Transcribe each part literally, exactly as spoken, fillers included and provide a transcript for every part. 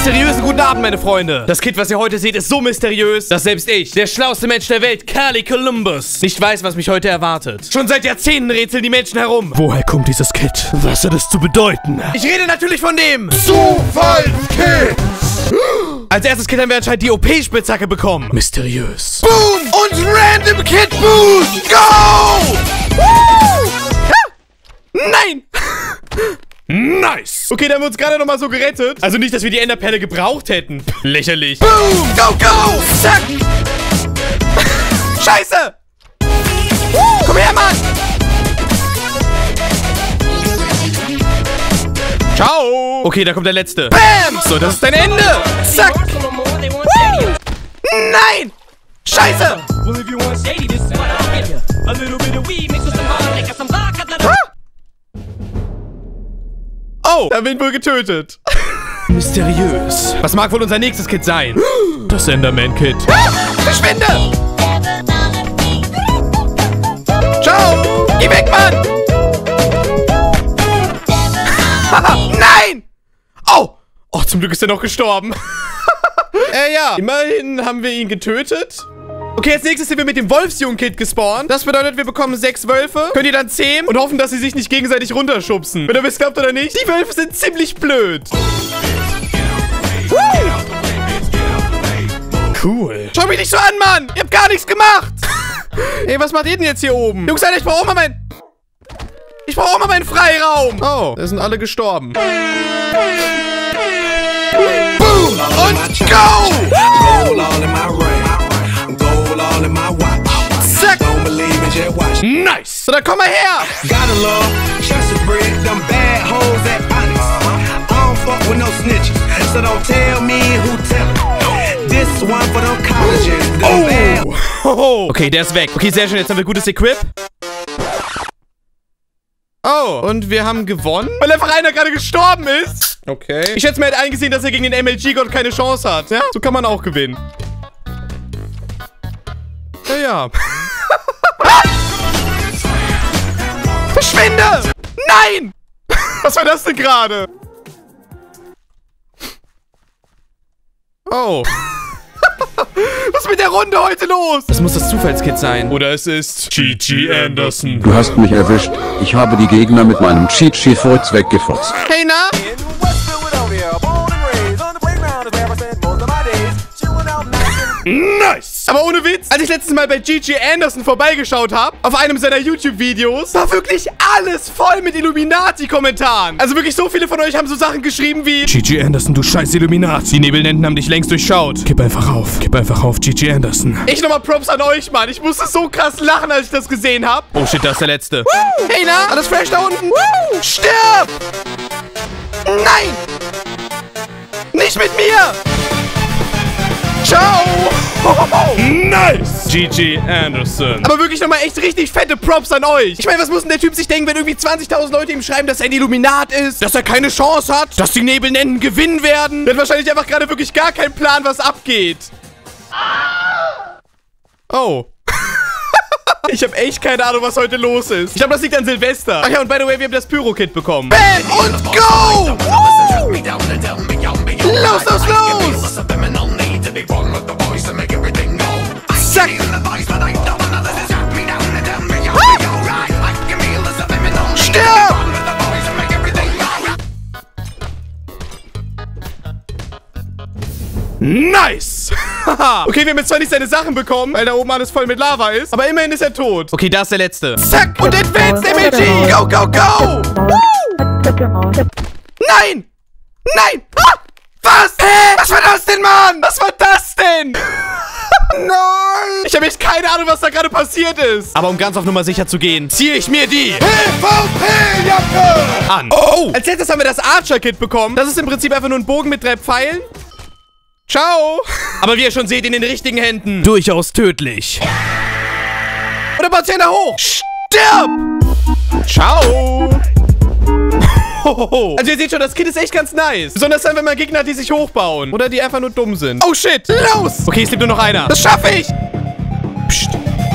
Mysteriösen guten Abend, meine Freunde. Das Kit, was ihr heute seht, ist so mysteriös, dass selbst ich, der schlauste Mensch der Welt, Carly Columbus, nicht weiß, was mich heute erwartet. Schon seit Jahrzehnten rätseln die Menschen herum. Woher kommt dieses Kit? Was hat es zu bedeuten? Ich rede natürlich von dem Zufallskit. Als erstes Kit haben wir anscheinend die O P-Spitzhacke bekommen. Mysteriös. Boom und Random Kit Boost. Go! Woo! Nein! Nice! Okay, da haben wir uns gerade nochmal so gerettet. Also nicht, dass wir die Enderperle gebraucht hätten. Lächerlich. Boom! Go, go! Zack! Scheiße! Woo! Komm her, Mann! Ciao! Okay, da kommt der letzte. Bam! So, das ist dein Ende! Zack! Woo! Nein! Scheiße! Oh, da wird wohl getötet. Mysteriös. Was mag wohl unser nächstes Kit sein? Das Enderman-Kit. Ah, verschwinde! Ciao! Geh weg, Mann! Nein! Oh! Oh, zum Glück ist er noch gestorben. äh, ja. Immerhin haben wir ihn getötet. Okay, als nächstes sind wir mit dem Wolfsjungen-Kit gespawnt. Das bedeutet, wir bekommen sechs Wölfe. Könnt ihr dann zähmen und hoffen, dass sie sich nicht gegenseitig runterschubsen. Wenn ihr es glaubt oder nicht, die Wölfe sind ziemlich blöd. Woo! Cool. Schau mich nicht so an, Mann! Ihr habt gar nichts gemacht! Ey, was macht ihr denn jetzt hier oben? Jungs, Alter, ich brauche auch mal mein... Ich brauche auch mal meinen Freiraum. Oh, da sind alle gestorben. Boom und go! Zack! Nice! So, dann komm mal her! Oh! Okay, der ist weg. Okay, sehr schön. Jetzt haben wir gutes Equip. Oh, und wir haben gewonnen? Weil einfach einer gerade gestorben ist. Okay. Ich schätze, man hat eingesehen, dass er gegen den M L G-Gott keine Chance hat. Ja, so kann man auch gewinnen. Ja, ja. Verschwinde! Nein! Was war das denn gerade? Oh. Was ist mit der Runde heute los? Das muss das Zufallskit sein. Oder es ist G G Anderson. Du hast mich erwischt. Ich habe die Gegner mit meinem Cheat-Sheet-Furz weggefotzt. Hey, na? Nice! Aber ohne Witz, als ich letztes Mal bei G G Anderson vorbeigeschaut habe, auf einem seiner YouTube-Videos, war wirklich alles voll mit Illuminati-Kommentaren. Also wirklich so viele von euch haben so Sachen geschrieben wie G G Anderson, du scheiß Illuminati. Die Nebelnenten haben dich längst durchschaut. Kipp einfach auf. Kipp einfach auf, G G Anderson. Ich nochmal Props an euch, Mann. Ich musste so krass lachen, als ich das gesehen habe. Oh shit, das ist der letzte. Woo! Hey, na? Alles fresh da unten? Woo! Stirb! Nein! Nicht mit mir! Ciao! Nice! G G Anderson. Aber wirklich nochmal echt richtig fette Props an euch. Ich meine, was muss denn der Typ sich denken, wenn irgendwie zwanzigtausend Leute ihm schreiben, dass er ein Illuminat ist, dass er keine Chance hat, dass die Nebelnenten gewinnen werden? Der hat wahrscheinlich einfach gerade wirklich gar keinen Plan, was abgeht. Oh. Ich habe echt keine Ahnung, was heute los ist. Ich glaube, das liegt an Silvester. Ach ja, und by the way, wir haben das Pyro-Kit bekommen. Bam und go! Woo! Los, los, los! Zack! Stirb! Nice! Okay, wir haben jetzt zwar nicht seine Sachen bekommen, weil da oben alles voll mit Lava ist, aber immerhin ist er tot. Okay, da ist der letzte. Zack! Und Advanced M L G! Go, go, go! Woo! Nein! Nein! Ah! Was? Hä? Was war das denn, Mann? Was war das denn? Nein! Ich habe echt keine Ahnung, was da gerade passiert ist. Aber um ganz auf Nummer sicher zu gehen, ziehe ich mir die P V P-Jacke an. Oh! Als letztes haben wir das Archer-Kit bekommen. Das ist im Prinzip einfach nur ein Bogen mit drei Pfeilen. Ciao! Aber wie ihr schon seht, in den richtigen Händen durchaus tödlich. Und er baut sich einer hoch. Stirb! Ciao! Also ihr seht schon, das Kit ist echt ganz nice. Besonders dann, wenn man Gegner hat, die sich hochbauen. Oder die einfach nur dumm sind. Oh shit! Los! Okay, es lebt nur noch einer. Das schaffe ich! Psst.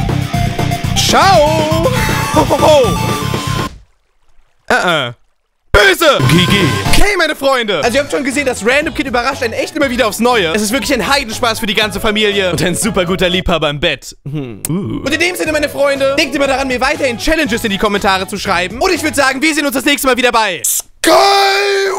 Ciao! Hohoho! Äh, äh. Böse! G G. Okay, meine Freunde. Also ihr habt schon gesehen, das Random Kid überrascht einen echt immer wieder aufs Neue. Es ist wirklich ein Heidenspaß für die ganze Familie. Und ein super guter Liebhaber im Bett. Hm. Uh. Und in dem Sinne, meine Freunde, denkt immer daran, mir weiterhin Challenges in die Kommentare zu schreiben. Und ich würde sagen, wir sehen uns das nächste Mal wieder bei Sky